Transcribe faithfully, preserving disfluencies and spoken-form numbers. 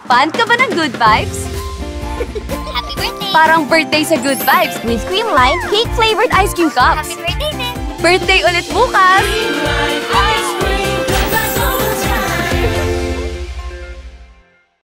Fan ka ba ng good vibes? Happy birthday! Parang birthday sa good vibes with Creamline Cake-flavored ice cream cups. Happy birthday din! Birthday ulit bukas! Ah!